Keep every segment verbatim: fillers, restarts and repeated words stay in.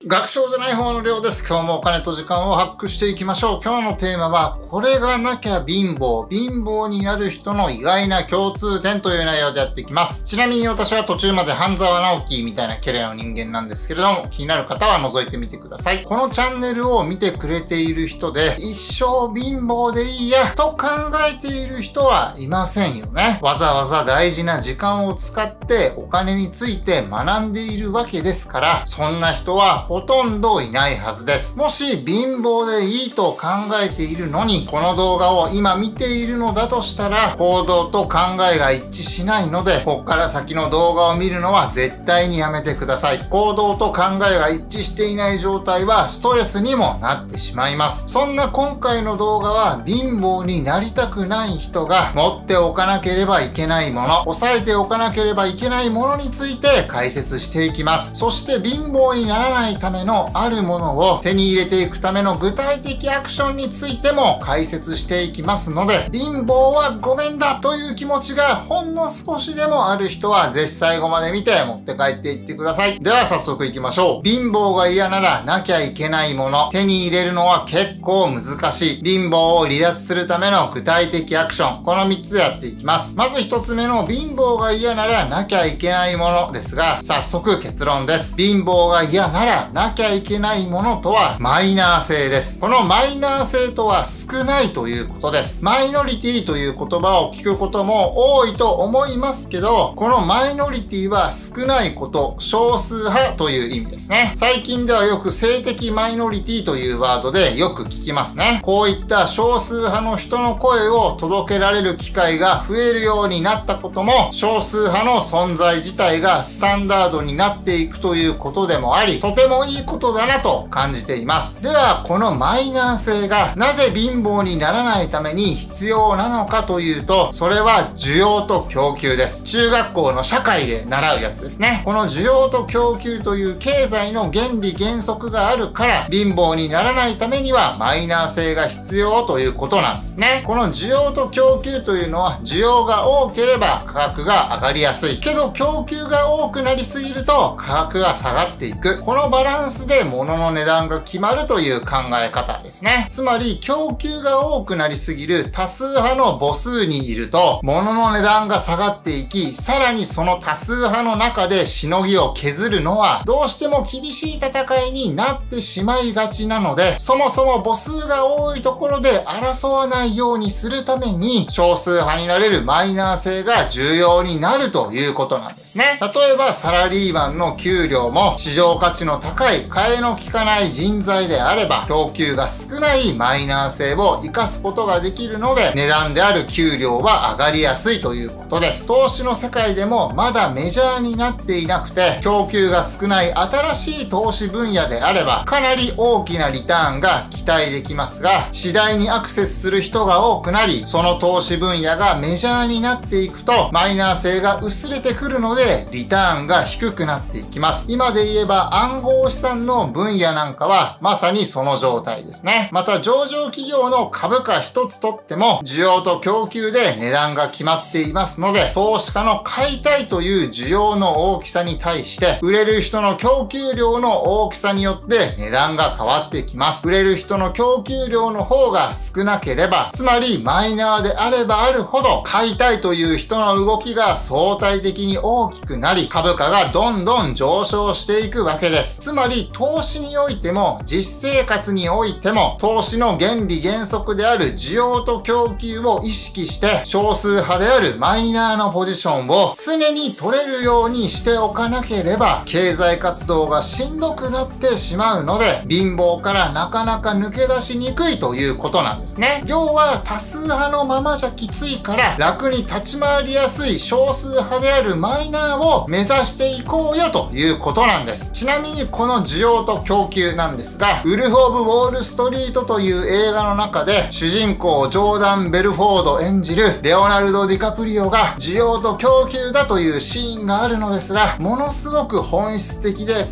学長じゃない方のりょうです。今日もお金と時間をハックしていきましょう。今日のテーマは、これがなきゃ貧乏、貧乏になる人の意外な共通点という内容でやっていきます。ちなみに私は途中まで半沢直樹みたいなキャラの人間なんですけれども、気になる方は覗いてみてください。このチャンネルを見てくれている人で、一生貧乏でいいや、と考えている人はいませんよね。わざわざ大事な時間を使ってお金について学んでいるわけですから、そんな人はほとんどいないはずです。もし貧乏でいいと考えているのに、この動画を今見ているのだとしたら、行動と考えが一致しないので、こっから先の動画を見るのは絶対にやめてください。行動と考えが一致していない状態はストレスにもなってしまいます。そんな今回の動画は、貧乏になりたくない人が持っておかなければいけないもの、抑えておかなければいけないものについて解説していきます。そして貧乏にならないためのあるものを手に入れていくための具体的アクションについても解説していきますので、貧乏はごめんだという気持ちがほんの少しでもある人はぜひ最後まで見て持って帰っていってください。では早速行きましょう。貧乏が嫌ならなきゃいけないもの、手に入れるのは結構難しい。貧乏を離脱するための具体的アクション、このみっつやっていきます。まずひとつめの貧乏が嫌ならなきゃいけないものですが、早速結論です。貧乏が嫌ならなきゃいけないものとはマイナー性です。このマイナー性とは少ないということです。マイノリティという言葉を聞くことも多いと思いますけど、このマイノリティは少ないこと、少数派という意味ですね。最近ではよく性的マイノリティというワードでよく聞きますね。こういった少数派の人の声を届けられる機会が増えるようになったことも、少数派の存在自体がスタンダードになっていくということでもあり、とてもいいことだなと感じています。では、このマイナー性がなぜ貧乏にならないために必要なのかというと、それは需要と供給です。中学校の社会で習うやつですね。この需要と供給という経済の原理原則があるから、貧乏にならないためにはマイナー性が必要ということなんですね。この需要と供給というのは、需要が多ければ価格が上がりやすい。けど供給が多くなりすぎると価格が下がっていく。このバランスで物の値段が決まるという考え方ですね。つまり供給が多くなりすぎる多数派の母数にいると、物の値段が下がっていき、さらにその多数派の中でしのぎを削るのは、どうしても厳しい戦いになってしまいがちなので、そもそも母数が多いところで争わないようにするために、少数派になれるマイナー性が重要になるということなんですね。例えばサラリーマンの給料も市場価値の高い替えの利かない人材であれば、供給が少ないマイナー性を活かすことができるので、値段である給料は上がりやすいということです。投資の世界でもまだメジャーになっていなくて、供給が少ない新しい投資分野であれば、かなり大きなリターンが期待できますが、次第にアクセスする人が多くなり、その投資分野がメジャーになっていくと、マイナー性が薄れてくるので、リターンが低くなっていきます。今で言えば暗号資産の分野なんかは、まさにその状態ですね。また上場企業の株価一つとっても、需要と供給で値段が決まっていますので、投資家の買いたいという需要の大きさに対して、売れる人の供給量の大きさによって値段が変わってきます。売れる人の供給量の方が少なければ、つまりマイナーであればあるほど、買いたいという人の動きが相対的に大きくなり、株価がどんどん上昇していくわけです。つまり投資においても実生活においても、投資の原理原則である需要と供給を意識して、少数派であるマイナーのポジションを常に取れるようにしておかなければ、経済活動がしんどくなってしまうので、貧乏からなかなか抜け出しにくいということなんですね。要は多数派のままじゃきついから楽に立ち回りやすい少数派であるマイナーを目指していこうよということなんです。ちなみにこの需要と供給なんですが、ウルフ・オブ・ウォール・ストリートという映画の中で主人公ジョーダン・ベルフォード演じるレオナルド・ディカプリオが需要と供給だというシーンがあるのですが、ものすごく本質的でかっ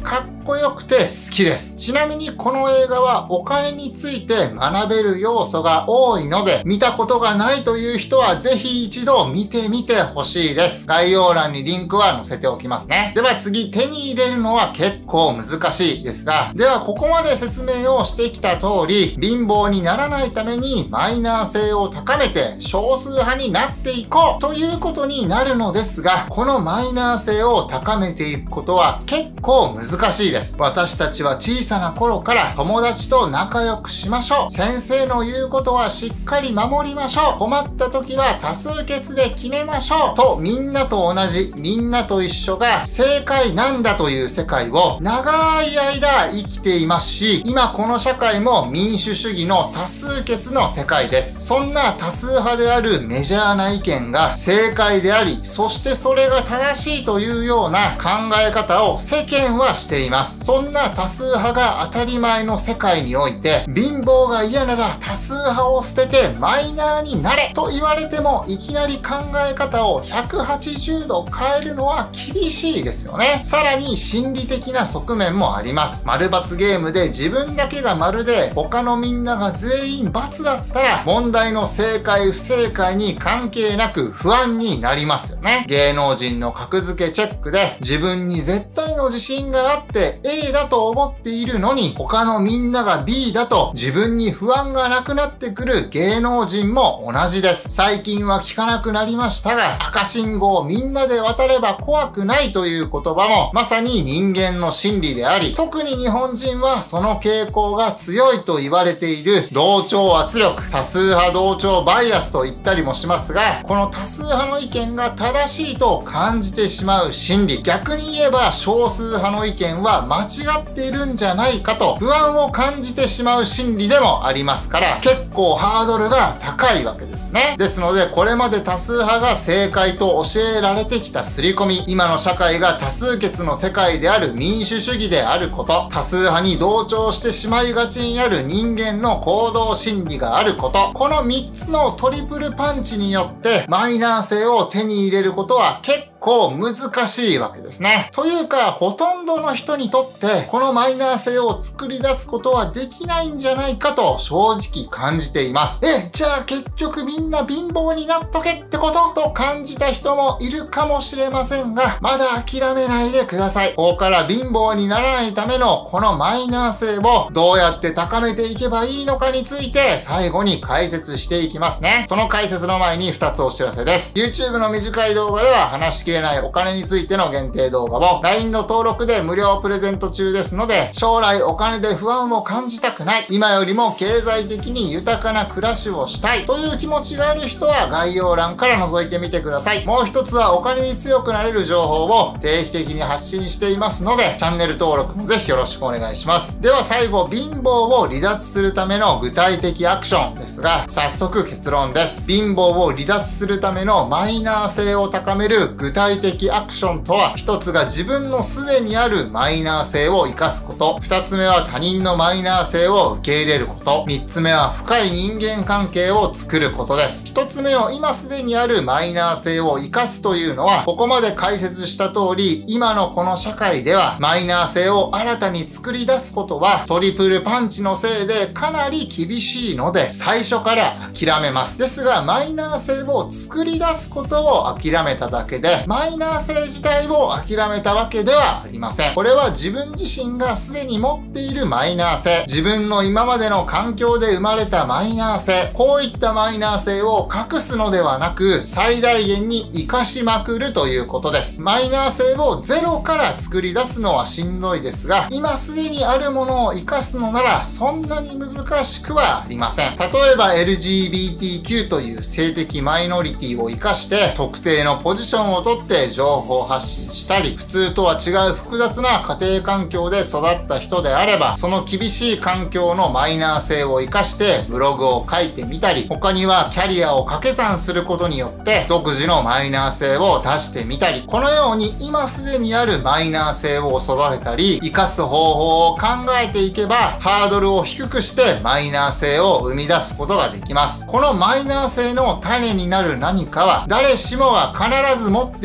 っこよくて好きです。ちなみにこの映画はお金について学べる要素が多いので、見たことがないという人はぜひ一度見てみてほしいです。概要欄にリンクは載せておきますね。では次、手に入れるのは結構難しいですが、ではここまで説明をしてきた通り、貧乏にならないためにマイナー性を高めて少数派になっていこうということになるのですが、このマイナー性を高めていくことは結構難しいです。私たちは小さな頃から友達と仲良くしましょう。先生の言うことはしっかり守りましょう。困った時は多数決で決めましょう。とみんなと同じ、みんなと一緒が正解なんだという世界を長い間生きていますし、今この社会も民主主義の多数決の世界です。そんな多数派であるメジャーな意見が正解であり、そしてそれが正しいというような考え方を世間はしています。そんな多数派が当たり前の世界において、貧乏が嫌なら多数派を捨ててマイナーになれと言われても、いきなり考え方をひゃくはちじゅうど変えるのは厳しいですよね。さらに心理的な側面もあります。丸×ゲームで自分だけが丸で他のみんなが全員×だったら、問題の正解不正解に関係なく不安になりますよね。芸能人の格付けチェックで自分に絶対の自信があって エー だと思っているのに、他のみんなが ビー だと自分に不安がなくなってくる芸能人も同じです。最近は聞かなくなりましたが、赤信号をみんなで渡れば怖くないという言葉もまさに人間の心理であり、特に日本人はその傾向が強いと言われている同調圧力、多数派同調バイアスと言ったりもしますが、この多数派の意見が正しいと感じてしまう心理、逆に言えば少数派の意見は間違っているんじゃないかと不安を感じてしまう心理でもありますから、結構ハードルが高いわけですね。ですので、これまで多数派が正解と教えられてきた刷り込み、今の社会が多数決の世界である民主主義であること、多数派に同調してしまいがちになる人間の行動心理があること、このみっつのトリプルパンチによってマイナー性を手に入れることは結構構難しいわけですね。というか、ほとんどの人にとってこのマイナー性を作り出すことはできないんじゃないかと正直感じています。え、じゃあ結局みんな貧乏になっとけってことと感じた人もいるかもしれませんが、まだ諦めないでください。ここから貧乏にならないためのこのマイナー性をどうやって高めていけばいいのかについて最後に解説していきますね。その解説の前にふたつお知らせです。YouTube の短い動画では話しきれないお金についての限定動画を ライン の登録で無料プレゼント中ですので、将来お金で不安を感じたくない、今よりも経済的に豊かな暮らしをしたいという気持ちがある人は概要欄から覗いてみてください。もう一つはお金に強くなれる情報を定期的に発信していますので、チャンネル登録もぜひよろしくお願いします。では最後、貧乏を離脱するための具体的アクションですが、早速結論です。貧乏を離脱するためのマイナー性を高める具体的アクションとは、一つが自分のすでにあるマイナー性を活かすこと、二つ目は他人のマイナー性を受け入れること、三つ目は深い人間関係を作ることです。一つ目の今すでにあるマイナー性を活かすというのは、ここまで解説した通り、今のこの社会ではマイナー性を新たに作り出すことはトリプルパンチのせいでかなり厳しいので、最初から諦めます。ですが、マイナー性を作り出すことを諦めただけで、マイナー性自体を諦めたわけではありません。これは自分自身がすでに持っているマイナー性、自分の今までの環境で生まれたマイナー性、こういったマイナー性を隠すのではなく、最大限に活かしまくるということです。マイナー性をゼロから作り出すのはしんどいですが、今すでにあるものを活かすのならそんなに難しくはありません。例えば エルジービーティーキュー という性的マイノリティを活かして特定のポジションをとって情報発信したり、普通とは違う複雑な家庭環境で育った人であれば、その厳しい環境のマイナー性を活かしてブログを書いてみたり、他にはキャリアを掛け算することによって独自のマイナー性を出してみたり、このように今すでにあるマイナー性を育てたり、活かす方法を考えていけば、ハードルを低くしてマイナー性を生み出すことができます。このマイナー性の種になる何かは、誰しもが必ず持って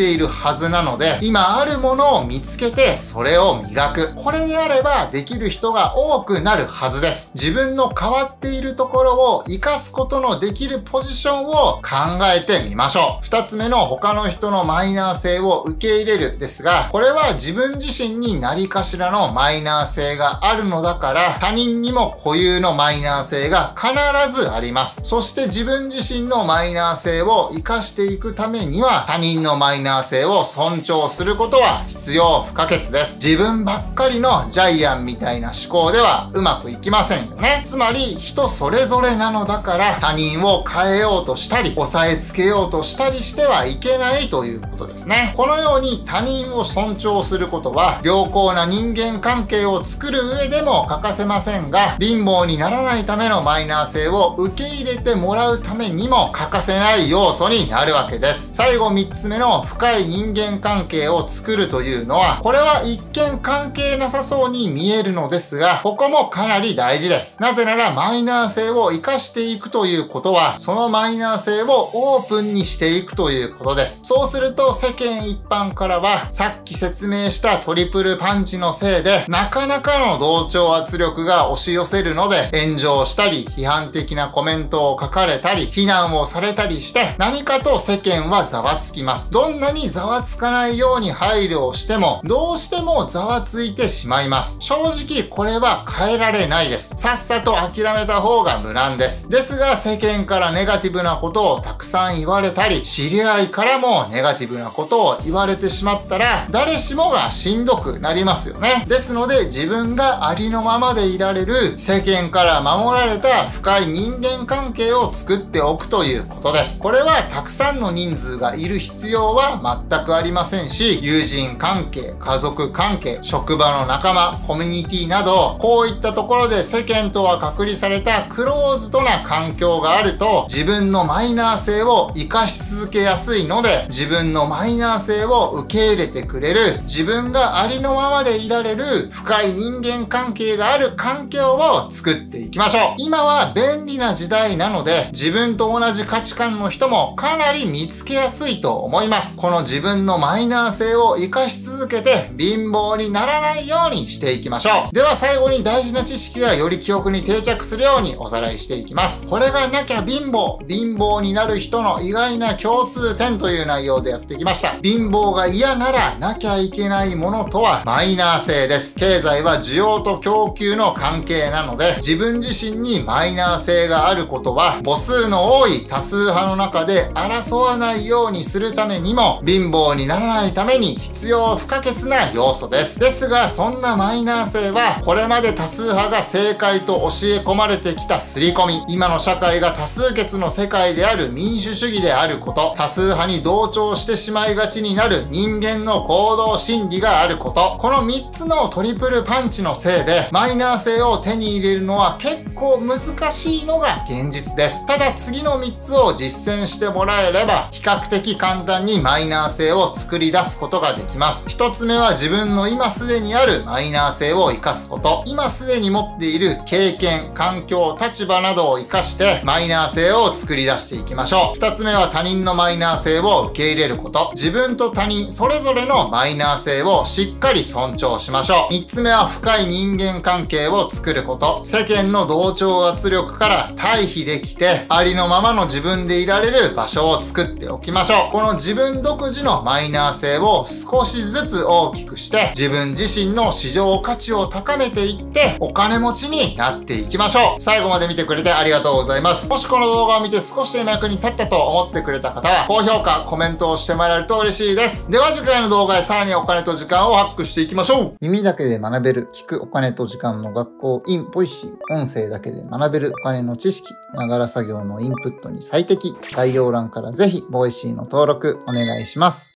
ているはずなので、今あるものを見つけてそれを磨く。これであればできる人が多くなるはずです。自分の変わっているところを活かすことのできるポジションを考えてみましょう。二つ目の他の人のマイナー性を受け入れるですが、これは自分自身に何かしらのマイナー性があるのだから、他人にも固有のマイナー性が必ずあります。そして自分自身のマイナー性を活かしていくためには、他人のマイナー性を尊重することは必要不可欠です。自分ばっかりのジャイアンみたいな思考ではうまくいきませんよね。つまり人それぞれなのだから他人を変えようとしたり、押さえつけようとしたりしてはいけないということですね。このように他人を尊重することは良好な人間関係を作る上でも欠かせませんが、貧乏にならないためのマイナー性を受け入れてもらうためにも欠かせない要素になるわけです。最後みっつめの深い人間関係を作るというのは、これは一見関係なさそうに見えるのですが、ここもかなり大事です。なぜならマイナー性を活かしていくということは、そのマイナー性をオープンにしていくということです。そうすると世間一般からは、さっき説明したトリプルパンチのせいで、なかなかの同調圧力が押し寄せるので、炎上したり、批判的なコメントを書かれたり、非難をされたりして、何かと世間はざわつきます。どんなにざわつかないように配慮をしても、どうしてもざわついてしまいます。正直これは変えられないです。さっさと諦めた方が無難です。ですが世間からネガティブなことをたくさん言われたり、知り合いからもネガティブなことを言われてしまったら、誰しもがしんどくなりますよね。ですので自分がありのままでいられる、世間から守られた深い人間関係を作っておくということです。これはたくさんの人数がいる必要は全くありませんし、友人関係、家族関係、職場の仲間、コミュニティなど、こういったところで世間とは隔離されたクローズドな環境があると、自分のマイナー性を活かし続けやすいので、自分のマイナー性を受け入れてくれる、自分がありのままでいられる深い人間関係がある環境を作っていきましょう。今は便利な時代なので、自分と同じ価値観の人もかなり見つけやすいと思います。この自分のマイナー性を活かし続けて貧乏にならないようにしていきましょう。では最後に大事な知識がより記憶に定着するようにおさらいしていきます。これがなきゃ貧乏、貧乏になる人の意外な共通点という内容でやってきました。貧乏が嫌ならなきゃいけないものとはマイナー性です。経済は需要と供給の関係なので、自分自身にマイナー性があることは、母数の多い多数派の中で争わないようにするためにも、貧乏にならないために必要不可欠な要素です。ですが、そんなマイナー性は、これまで多数派が正解と教え込まれてきた刷り込み、今の社会が多数決の世界である民主主義であること、多数派に同調してしまいがちになる人間の行動心理があること、このみっつのトリプルパンチのせいで、マイナー性を手に入れるのは結構難しいのが現実です。ただ次のみっつを実践してもらえれば、比較的簡単にマイナー性を作り出すことができます。ひとつめは自分の今すでにあるマイナー性を活かすこと。今すでに持っている経験、環境、立場などを活かしてマイナー性を作り出していきましょう。ふたつめは他人のマイナー性を受け入れること。自分と他人それぞれのマイナー性をしっかり尊重しましょう。みっつめは深い人間関係を作ること。世間の同調圧力から退避できて、ありのままの自分でいられる場所を作っておきましょう。この自分独自のマイナー性を少しずつ大きくして、自分自身の市場価値を高めていって、お金持ちになっていきましょう。最後まで見てくれてありがとうございます。もしこの動画を見て少しでも役に立ったと思ってくれた方は、高評価、コメントをしてもらえると嬉しいです。では次回の動画でさらにお金と時間をハックしていきましょう。耳だけで学べる、聞くお金と時間の学校 in ボイシー。音声だけで学べるお金の知識、ながら作業のインプットに最適。概要欄からぜひボイシーの登録お願いします。